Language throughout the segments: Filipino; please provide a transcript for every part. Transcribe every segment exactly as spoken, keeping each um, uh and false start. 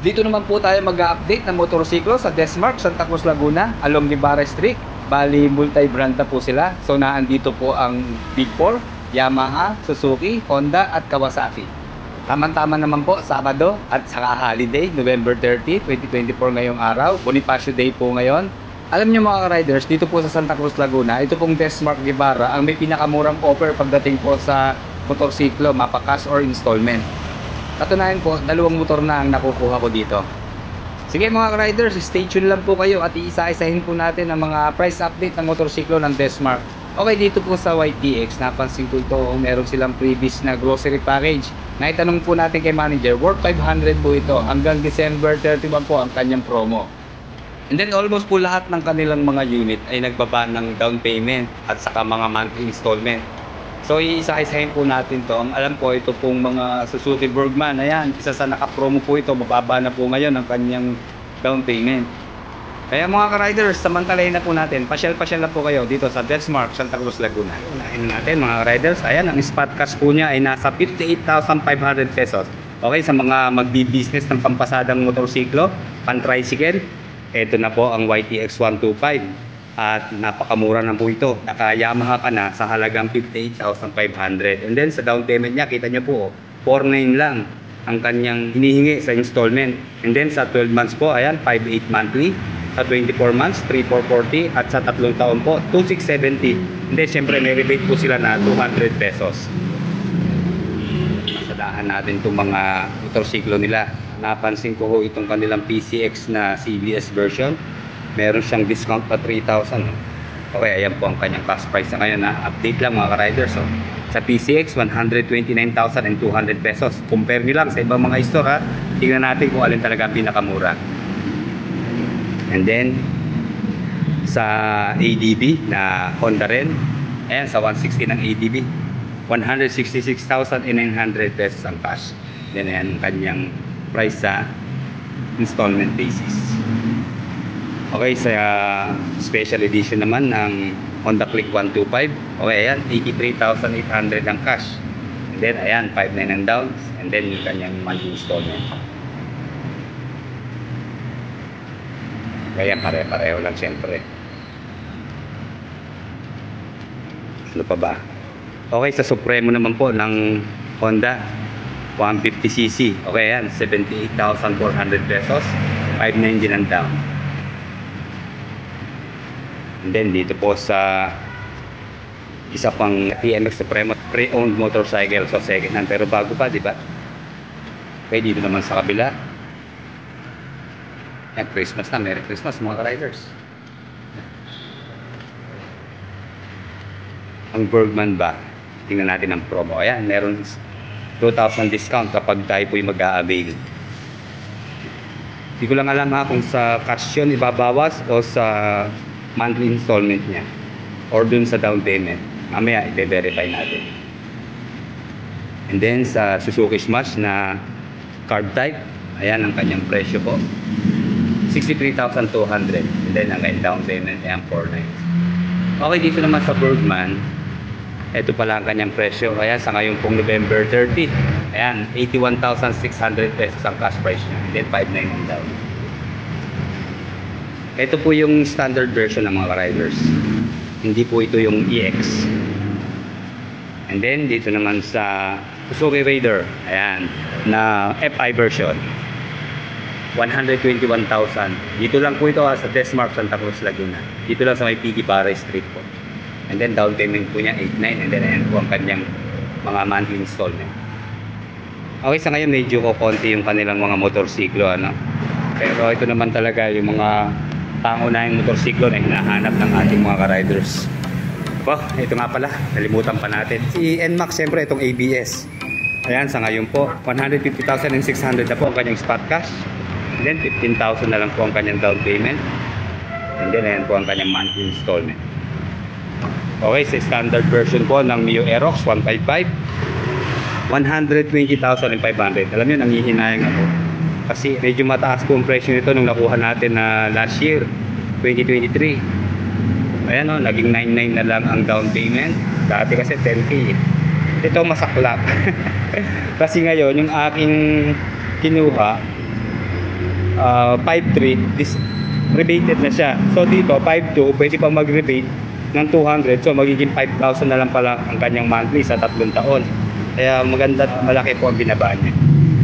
Dito naman po tayo mag-update ng motorsiklo sa Desmark, Santa Cruz, Laguna, along Guevara Street. Bali, multi-brand na po sila. So, naandito po ang Big Four, Yamaha, Suzuki, Honda at Kawasaki. Tama-tama naman po, Sabado at saka holiday, November thirtieth, twenty twenty-four ngayong araw. Bonifacio Day po ngayon. Alam niyo mga riders, dito po sa Santa Cruz, Laguna, ito pong Desmark Guevara ang may pinakamurang offer pagdating po sa motorsiklo, mapa cash or installment. Katunayan po, dalawang motor na ang nakukuha ko dito. Sige mga riders, stay tuned lang po kayo at iisa-isahin po natin ang mga price update ng motorsiklo ng Desmark. Okay, dito po sa Y T X, napansin ko ito, meron silang previous na grocery package. Naitanong po natin kay manager, worth five hundred po ito. Hanggang December thirty-one po ang kanyang promo. And then almost po lahat ng kanilang mga unit ay nagbaba ng down payment at saka mga monthly installment. So iisa-isahin po natin to. Ang alam ko, ito pong mga Suzuki Burgman, ayan, isa sa naka-promo po ito, mababa na po ngayon ang kanyang down payment. Kaya mga ka-riders, samantalahin na po natin, pasyal-pasyal na po kayo dito sa Desmark, Santa Cruz, Laguna. Unahin natin mga riders, ayan, ang spot cash po niya ay nasa fifty-eight thousand five hundred pesos. Okay, sa mga magbi-business ng pampasadang motorsiklo, pan-tricycle, ito na po ang Y T X one twenty-five. At napakamura na po ito. Naka-Yamaha ka na sa halagang fifty-eight thousand five hundred. And then sa down payment niya, kita niyo po, four nine lang ang kanyang hinihingi sa installment. And then sa twelve months po, ayan, five eight monthly. Sa twenty-four months, three four forty. At sa tatlong taon po, two six seventy. And then syempre may rebate po sila na two hundred pesos. Masadahan natin itong mga motorsiklo nila. Napansin ko ho itong kanilang P C X na C B S version. Meron siyang discount pa three thousand. Okay, ayan po ang kanyang cash price na ngayon na update lang mga ka-riders. So, sa P C X, one hundred twenty-nine thousand two hundred pesos. Compare nyo lang sa ibang mga store ha. Tingnan natin kung alin talaga ang pinakamura. And then sa A D B na Honda rin, ayan, sa one sixty ng A D B, one hundred sixty-six thousand nine hundred pesos ang cash. Then ayan ang kanyang price sa installment basis. Okay, sa uh, special edition naman ng Honda Click one twenty-five. Okay, ayan, eighty-three thousand eight hundred ang cash. And then, ayan, five nine ang down. And then, yung kanyang monthly installment. Kaya pare-pareho lang siyempre. Ano pa ba? Okay, sa Supremo naman po ng Honda one fifty C C. Okay, ayan, seventy-eight thousand four hundred pesos. five nine din ang down. And then dito po sa isa pang T M X Supremo pre-owned motorcycle, so second hand pero bago pa, di ba? Okay, dito naman sa kabila. Yan, Christmas na, Merry Christmas mga riders. Ang Bergman ba? Tingnan natin ang promo. Ayan, meron two thousand discount kapag tayo po'y mag-a-avail. Hindi ko lang alam ha kung sa cash yun ibabawas o sa monthly installment niya or dun sa down payment. Mamaya i-verify natin. And then sa Suzuki Smash na card type, ayan ang kanyang presyo po, sixty-three thousand two hundred. And then ang down payment ayan, four nine. Okay, dito naman sa Bergman, ito pala ang kanyang presyo. Ayan, sa ngayon pong November thirtieth, ayan, eighty-one thousand six hundred pesos ang cash price niya. And then five nine ang down. Ito po yung standard version ng mga riders. Hindi po ito yung E X. And then dito naman sa Suzuki Raider, ayan, na F I version, one hundred twenty-one thousand. Dito lang po ito ha, sa Desmark, Santa Cruz, Laguna. Dito lang sa may P G Barre Street po. And then down payment po niya eight nine. And then ayan po ang kanyang mga monthly installment. Okay, sa ngayon medyo kukonti yung kanilang mga motorsiklo, ano? Pero ito naman talaga yung mga pangunahing motorsiklo na hinahanap ng ating mga ka-riders. Oh, ito nga pala, nalimutan pa natin. Si N MAX, siyempre itong A B S. Ayan, sa ngayon po, one hundred fifty thousand six hundred na po ang kanyang spot cash. And then fifteen thousand na lang po ang kanyang down payment. And then ayan po ang kanyang monthly installment. Okay, sa standard version po ng Mio Aerox one fifty-five, one hundred twenty thousand five hundred. Alam nyo, nanghihinayang ako kasi medyo mataas po ang presyo nito nung nakuha natin na last year, twenty twenty-three. Ayan o, naging nine nine na lang ang down payment. Dati kasi ten K. Ito masaklap. Kasi ngayon yung aking kinuha, uh, five three, this rebated na siya. So dito five two, pwede pa mag-rebate ng two hundred, so magiging five thousand na lang pala ang kanyang monthly sa tatlong taon. Kaya maganda at malaki po ang binaba niya.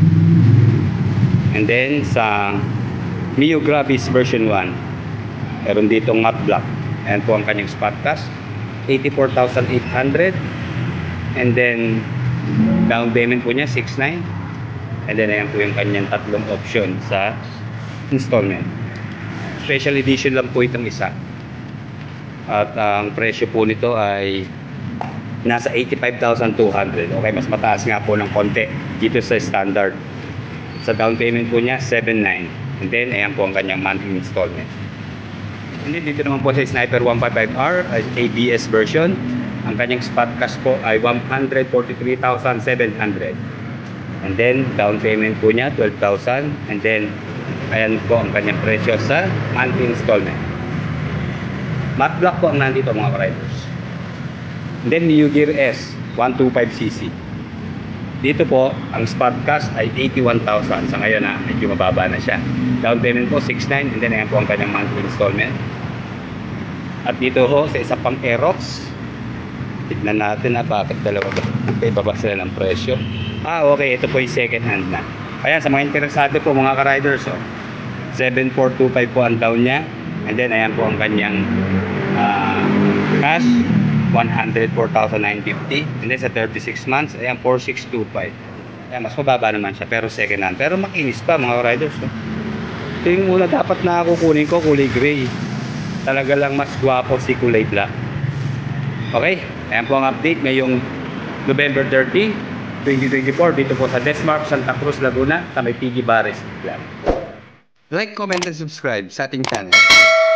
And then sa Mio Gravis version one, meron dito matte black. Ayan po ang kanyang spot cash, eighty-four thousand eight hundred. And then down payment po niya six nine. And then ayan po yung kanyang tatlong option sa installment. Special edition lang po itong isa. At ang presyo po nito ay nasa eighty-five thousand two hundred. Okay, mas mataas nga po ng konti dito sa standard. Sa down payment po niya seven nine. And then ayan po ang kanyang monthly installment. And then dito naman po sa Sniper one fifty-five R A B S version, ang kanyang spot cash po ay one hundred forty-three thousand seven hundred. And then down payment po niya twelve thousand. And then ayan po ang kanyang presyo sa monthly installment. Matte black po ang nandito mga riders. And then New Gear S one twenty-five C C. Dito po ang spot cash ay eighty-one thousand. Sa ngayon na medyo mababa na siya. Down payment po six nine. And then ayan po ang kanyang monthly installment. At dito ho sa isa pang Aerox, tignan natin na bakit dalawa ba? Okay, baba sila ng presyo. Ah, okay, ito po yung second hand na. Ayan, sa mga interesado po mga ka-riders, oh, seven four two five po ang down niya. And then ayan po ang kanyang uh, cash, one hundred four thousand nine hundred fifty. And then sa thirty-six months, ayan, four six two five. Ayan, mas mababa naman siya, pero second hand. Pero makinis pa mga riders, oh. Ito yung una dapat na kukunin ko, kulay gray. Talaga lang mas guwapo si kulay black. Okay, ayan po ang update ngayong November thirty, twenty twenty-four dito po sa Desmark, Santa Cruz, Laguna, sa may P G Bares. Like, comment, and subscribe sa ating channel.